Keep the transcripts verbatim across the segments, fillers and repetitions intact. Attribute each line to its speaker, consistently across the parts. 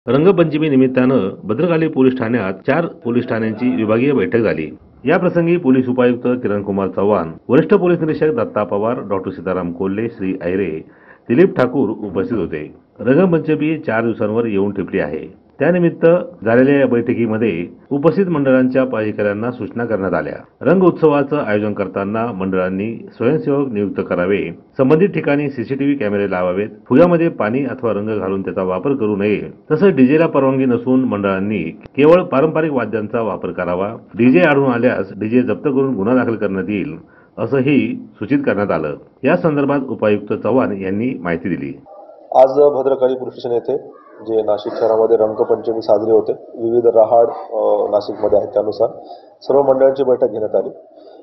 Speaker 1: रंगपंचमी निमित्तानं भद्रकाली पोलीस ठाण्यात चार पोलीस ठाण्यांची विभागीय बैठक झाली। या प्रसंगी पोलीस उपायुक्त किरणकुमार चव्हाण, वरिष्ठ पोलीस निरीक्षक दत्ता पवार, डॉक्टर सीताराम कोल्हे, श्री ऐरे, दिलीप ठाकूर उपस्थित होते। रंगपंचमी चार दिवसांवर येऊन ठेपली आहे। त्यानिमित्त झालेल्या या बैठकीमध्ये उपस्थित मंडळांच्या पदाधिकाऱ्यांना सूचना करण्यात आल्या। रंग उत्सवाचं आयोजन करताना मंडळांनी स्वयंसेवक नियुक्त करावे, संबंधित ठिकाणी सीसीटीव्ही कॅमेरे लावावेत, फुग्यामध्ये पाणी अथवा रंग घालून त्याचा वापर करू नये, तसंच डीजेला परवानगी नसून मंडळांनी केवळ पारंपरिक वाद्यांचा वापर करावा, डीजे आढळून आल्यास डीजे जप्त करून गुन्हा दाखल करण्यात येईल असंही सूचित करण्यात आलं। या संदर्भात उपायुक्त चव्हाण यांनी माहिती दिली।
Speaker 2: आज भद्रकाली पोलीस स्टेशन येथे जे नाशिक शहरामध्ये रंगपंचमी साजरी होते, विविध रहाड नाशिकमध्ये आहेत, त्यानुसार सर्व मंडळांची बैठक घेण्यात आली।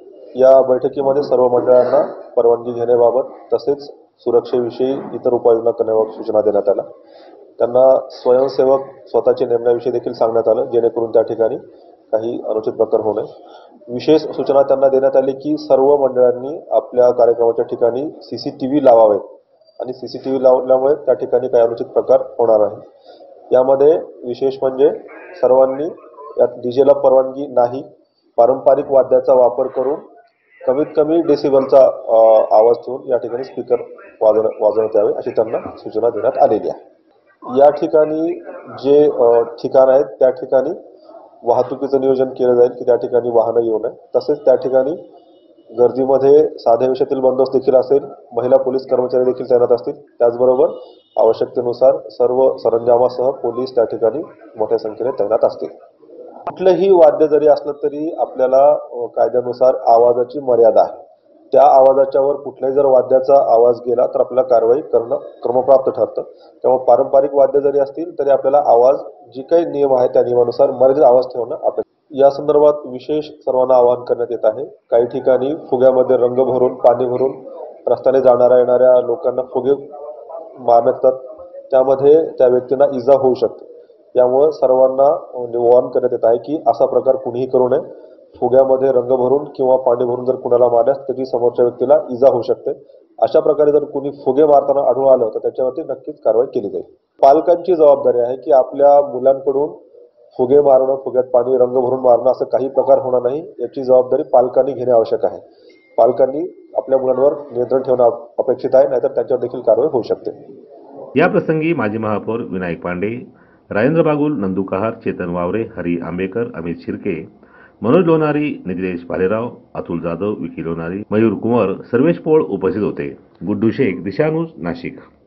Speaker 2: या बैठकीमध्ये सर्व मंडळांना परवानगी घेण्याबाबत तसेच सुरक्षेविषयी इतर उपाययोजना करण्याबाबत सूचना देण्यात आल्या। त्यांना स्वयंसेवक स्वतःचे नेमण्याविषयी देखील सांगण्यात आलं, जेणेकरून त्या ठिकाणी काही अनुचित प्रकार होऊ नये। विशेष सूचना त्यांना देण्यात आली की सर्व मंडळांनी आपल्या कार्यक्रमाच्या ठिकाणी सीसीटीव्ही लावावेत आणि सीसीटीव्ही लावल्यामुळे त्या ठिकाणी काही अनुचित प्रकार होणार आहे। यामध्ये विशेष म्हणजे सर्वांनी यात डीजेला परवानगी नाही, पारंपरिक वाद्याचा वापर करून कमीत कमी डेसिबलचा आवाज ठेवून या ठिकाणी स्पीकर वाजव वाजवण्यात यावे अशी त्यांना सूचना देण्यात आलेली आहे। या ठिकाणी जे ठिकाण आहेत त्या ठिकाणी वाहतुकीचं नियोजन केलं जाईल की त्या ठिकाणी वाहनं येऊ नये, तसेच त्या ठिकाणी गर्दीमध्ये साध्या वेशातील बंदोबस्त देखील असेल, महिला पोलीस कर्मचारी देखील तैनात असतील। त्याचबरोबर आवश्यकतेनुसार सर्व सरंजामासह पोलीस त्या ठिकाणी मोठ्या संख्येने तैनात असतील। कुठलंही वाद्य जरी असलं तरी आपल्याला कायद्यानुसार आवाजाची मर्यादा आहे। त्या आवाजाच्या वर कुठल्याही जर वाद्याचा आवाज गेला तर आपल्याला कारवाई करणं क्रमप्राप्त ठरतं। त्यामुळे पारंपरिक वाद्य जरी असतील तरी आपल्याला आवाज जी काही नियम आहे त्या नियमानुसार मर्यादित आवाज ठेवणं अपेक्षित। या संदर्भात विशेष सर्वांना आवाहन करण्यात येत आहे। काही ठिकाणी फुग्यामध्ये रंग भरून पाणी भरून रस्त्याने जाणाऱ्या येणाऱ्या लोकांना फुगे मारण्यात येतात, त्यामध्ये त्या व्यक्तींना इजा होऊ शकते। त्यामुळे सर्वांना वॉर्न करण्यात येत आहे की असा प्रकार कुणीही करू नये। फुग्यामध्ये रंग भरून किंवा पाणी भरून जर कुणाला मारल्यास त्याची समोरच्या व्यक्तीला इजा होऊ शकते। अशा प्रकारे जर कुणी फुगे मारताना आढळून आलं तर त्याच्यावरती नक्कीच कारवाई केली जाईल। पालकांची जबाबदारी आहे की आपल्या मुलांकडून फुगे मारणं, फुग्यात पाणी रंग भरून मारणं असं काही प्रकार होणार नाही, याची जबाबदारी पालकांनी घेणे आवश्यक आहे। पालकांनी आपल्या मुलांवर नियंत्रण ठेवणं अपेक्षित आहे, नाहीतर त्यांच्यावर देखील कारवाई होऊ शकते।
Speaker 1: या प्रसंगी माजी महापौर विनायक पांडे, राजेंद्र बागुल, नंदू कहार, चेतन वावरे, हरी आंबेकर, अमित शिर्के, मनोज लोणारी, निलेश भालेराव, अतुल जाधव, विकी लोणारी, मयूर कुंवर, सर्वेश पोळ उपस्थित होते। गुड्डू शेख, दिशा न्यूज, नाशिक।